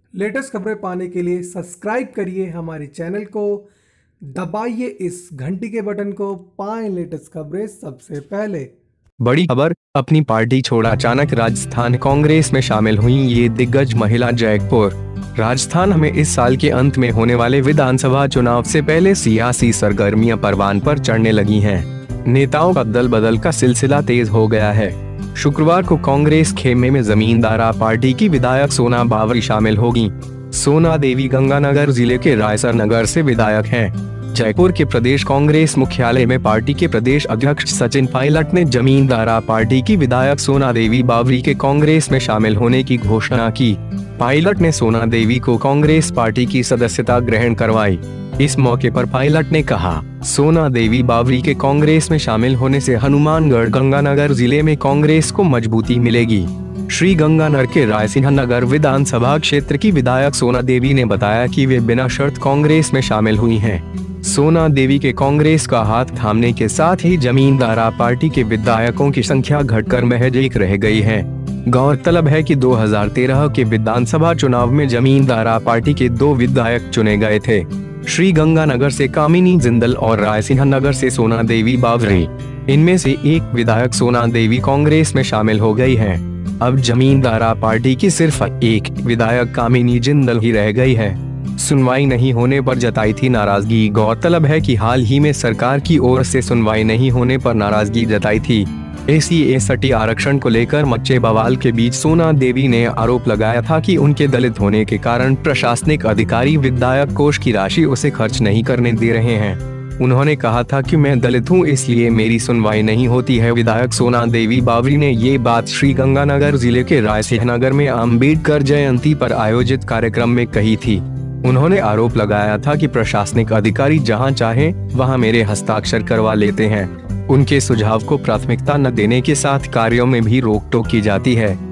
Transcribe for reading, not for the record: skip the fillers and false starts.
Latest खबरें पाने के लिए सब्सक्राइब करिए हमारे चैनल को, दबाइए इस घंटी के बटन को, पाएं लेटेस्ट खबरें सबसे पहले। बड़ी खबर, अपनी पार्टी छोड़ अचानक राजस्थान कांग्रेस में शामिल हुई ये दिग्गज महिला। जयपुर राजस्थान में इस साल के अंत में होने वाले विधानसभा चुनाव से पहले सियासी सरगर्मियां परवान पर चढ़ने लगी हैं। नेताओं का दल बदल का सिलसिला तेज हो गया है। शुक्रवार को कांग्रेस खेमे में जमींदारा पार्टी की विधायक सोना बावरी शामिल होगी। सोना देवी गंगानगर जिले के रायसर नगर से विधायक हैं। जयपुर के प्रदेश कांग्रेस मुख्यालय में पार्टी के प्रदेश अध्यक्ष सचिन पायलट ने जमींदारा पार्टी की विधायक सोना देवी बावरी के कांग्रेस में शामिल होने की घोषणा की। पायलट ने सोना देवी को कांग्रेस पार्टी की सदस्यता ग्रहण करवाई। इस मौके पर पायलट ने कहा, सोना देवी बावरी के कांग्रेस में शामिल होने से हनुमानगढ़ गंगानगर जिले में कांग्रेस को मजबूती मिलेगी। श्री गंगानगर के रायसिंह नगर विधानसभा क्षेत्र की विधायक सोना देवी ने बताया कि वे बिना शर्त कांग्रेस में शामिल हुई हैं। सोना देवी के कांग्रेस का हाथ थामने के साथ ही जमींदारा पार्टी के विधायकों की संख्या घटकर महज एक रह गई है। गौरतलब है कि 2013 के विधानसभा चुनाव में जमींदारा पार्टी के 2 विधायक चुने गए थे, श्री गंगानगर से कामिनी जिंदल और रायसिंह नगर से सोना देवी बावरी। इनमें से एक विधायक सोना देवी कांग्रेस में शामिल हो गई है। अब जमींदारा पार्टी की सिर्फ एक विधायक कामिनी जिंदल ही रह गई है। सुनवाई नहीं होने पर जताई थी नाराजगी। गौरतलब है कि हाल ही में सरकार की ओर से सुनवाई नहीं होने पर नाराजगी जताई थी। SC/ST आरक्षण को लेकर मचे बवाल के बीच सोना देवी ने आरोप लगाया था कि उनके दलित होने के कारण प्रशासनिक अधिकारी विधायक कोष की राशि उसे खर्च नहीं करने दे रहे हैं। उन्होंने कहा था कि मैं दलित हूं, इसलिए मेरी सुनवाई नहीं होती है। विधायक सोना देवी बावरी ने ये बात श्री गंगानगर जिले के रायसिंह नगर में अम्बेडकर जयंती पर आयोजित कार्यक्रम में कही थी। उन्होंने आरोप लगाया था कि प्रशासनिक अधिकारी जहां चाहें वहां मेरे हस्ताक्षर करवा लेते हैं। उनके सुझाव को प्राथमिकता न देने के साथ कार्यों में भी रोक टोक की जाती है।